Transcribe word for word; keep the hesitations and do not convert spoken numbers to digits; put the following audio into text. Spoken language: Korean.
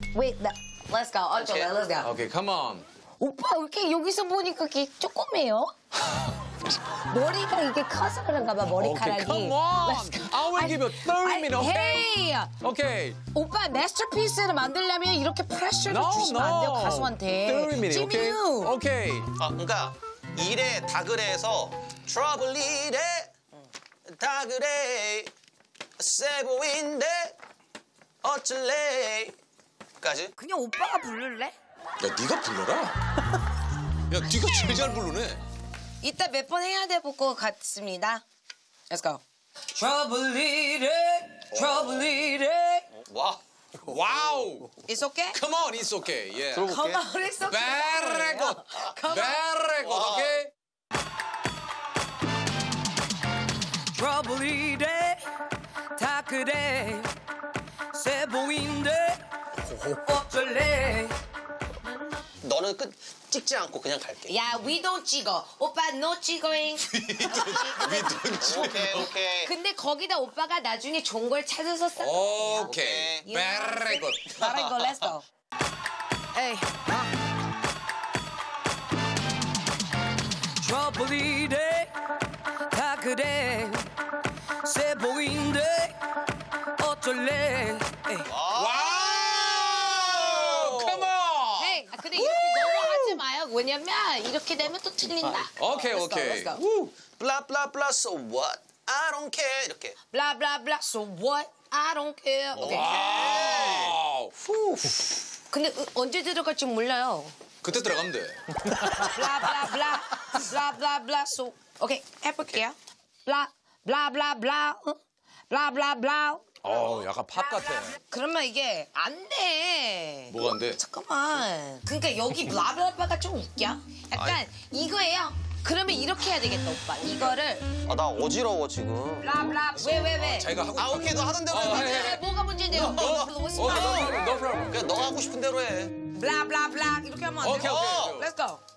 Wait, 나, let's go. 어쩌래, let's go. Okay, come on. 오빠 왜 이렇게 여기서 보니까 이게 조그매요? 머리가 이게 커서 그런가 봐, 머리카락이. Okay, come on. Let's go. I will give you thirty minutes, okay? Hey! Okay. 오빠 마스터피스를 만들려면 이렇게 프레셔를 No, 주시면 안 돼요, no. 가수한테. thirty minutes, okay? 지민유. Okay. 아, 그러니까 이래 다그래서 트러블 이래 다그래 세보인데 어쩔래 까지. 그냥 오빠가 부를래? 야, 네가 불러라. 야, 네가 제일 잘 부르네. 이따 몇 번 해야 될 것 같습니다. Let's go. Trouble it, trouble it. 와. 와우. It's okay? Come on, it's okay. Yeah. Come on, it's okay. Very good. Come on. Very good, okay? Trouble 이래 다 그래 세 보인데 어쩔래. 너는 끝 찍지 않고 그냥 갈게. 야, we don't 찍어. 오빠 no 찍어잉. 오케이 오케이. 근데 거기다 오빠가 나중에 좋은 걸 찾아서 써. Okay. You know what I'm Very saying? good. Very good, let's go. 에이. Trouble 이래 다 그래 세 보인데 어쩔래. 에이. 와우! Come on! Hey, 아, 근데 이렇게 넘어가지 마요. 왜냐면 이렇게 되면 또 틀린다. Okay, Let's go, okay. let's go. Woo. 블라 블라 블라 so what? I don't care 이렇게. Blah, blah, blah. So what? I don't care. Okay. 와우. 후. 근데 으, 언제 들어갈지 몰라요. 그때 들어가면 돼. Blah, blah, blah. Blah, blah, blah. So, 오케이, 해볼게요. Blah, blah, blah, blah. 어? Blah, blah, blah. 어, 약간 팝 같아. 그러면 이게 안 돼. 뭐가 안 돼? 잠깐만. 그러니까 여기 블라블라가 좀 웃겨. 약간 아이. 이거예요. 그러면 이렇게 해야 되겠다, 오빠. 이거를 아 나 어지러워 지금. 블라블라. 왜, 왜, 왜? 자기가 하고 아 오케이 너 하던 대로 어, 해. 해, 해, 왜, 해. 뭐가 문제인데요? 너, 너, 어, no problem, no problem. 그냥 너 하고 싶은 대로 해. 블라블라블라. 이렇게 하면 안 오케이, 돼요? 오케이. Let's go.